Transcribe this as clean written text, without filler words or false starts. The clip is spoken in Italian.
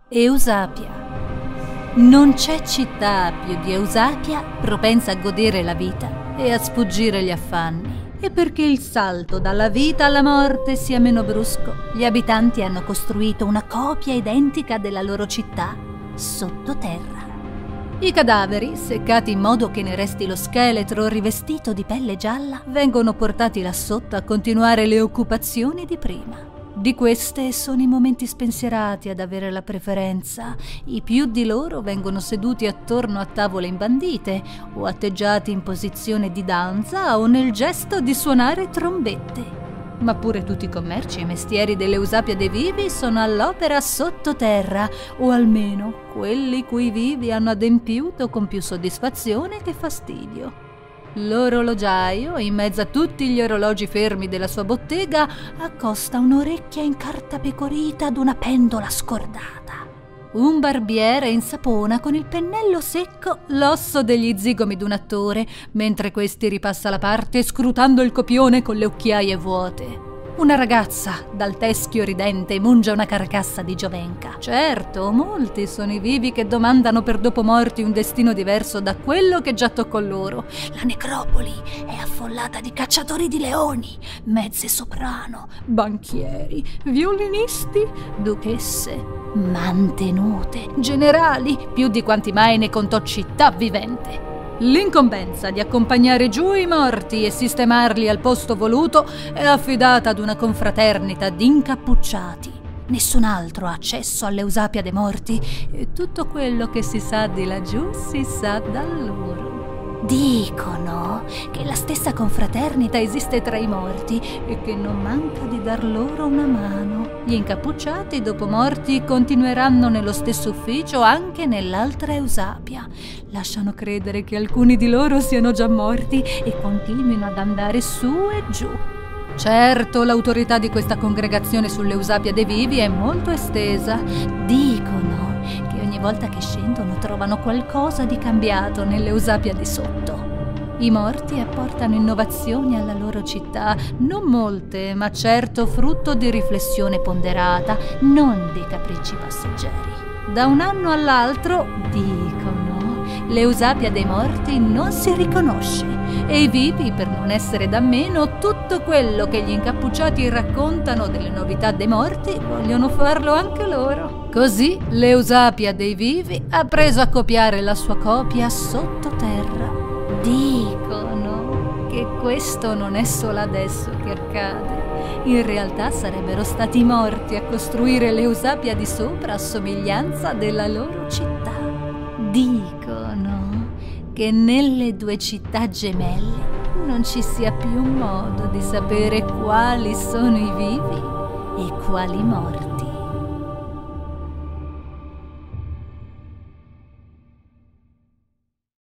Eusapia. Non c'è città più di Eusapia propensa a godere la vita e a sfuggire gli affanni. E perché il salto dalla vita alla morte sia meno brusco, gli abitanti hanno costruito una copia identica della loro città sottoterra. I cadaveri, seccati in modo che ne resti lo scheletro rivestito di pelle gialla, vengono portati là sotto a continuare le occupazioni di prima. Di queste sono i momenti spensierati ad avere la preferenza. I più di loro vengono seduti attorno a tavole imbandite o atteggiati in posizione di danza o nel gesto di suonare trombette. Ma pure tutti i commerci e i mestieri dell'Eusapia dei Vivi sono all'opera sottoterra, o almeno quelli cui vivi hanno adempiuto con più soddisfazione che fastidio. L'orologiaio, in mezzo a tutti gli orologi fermi della sua bottega, accosta un'orecchia incartapecorita ad una pendola scordata. Un barbiere insapona con il pennello secco l'osso degli zigomi d'un attore, mentre questi ripassa la parte scrutando il copione con le occhiaie vuote. Una ragazza dal teschio ridente mungia una carcassa di giovenca. Certo, molti sono i vivi che domandano per dopo morti un destino diverso da quello che già toccò loro. La necropoli è affollata di cacciatori di leoni, mezze soprano, banchieri, violinisti, duchesse, mantenute, generali, più di quanti mai ne contò città vivente. L'incombenza di accompagnare giù i morti e sistemarli al posto voluto è affidata ad una confraternita di incappucciati. Nessun altro ha accesso all'Eusapia dei morti e tutto quello che si sa di laggiù si sa da loro. Dicono che la stessa confraternita esiste tra i morti e che non manca di dar loro una mano. Gli incappucciati, dopo morti, continueranno nello stesso ufficio anche nell'altra Eusapia. Lasciano credere che alcuni di loro siano già morti e continuino ad andare su e giù. Certo, l'autorità di questa congregazione sull'Eusapia dei Vivi è molto estesa. Dicono che ogni volta che scendono trovano qualcosa di cambiato nell'Eusapia di sotto. I morti apportano innovazioni alla loro città, non molte, ma certo frutto di riflessione ponderata, non di capricci passeggeri. Da un anno all'altro, dicono, l'Eusapia dei morti non si riconosce e i vivi, per non essere da meno, tutto quello che gli incappucciati raccontano delle novità dei morti vogliono farlo anche loro. Così l'Eusapia dei Vivi ha preso a copiare la sua copia sottoterra. Dicono che questo non è solo adesso che accade. In realtà sarebbero stati i morti a costruire l'Eusapia di sopra a somiglianza della loro città. Dicono che nelle due città gemelle non ci sia più modo di sapere quali sono i vivi e quali morti.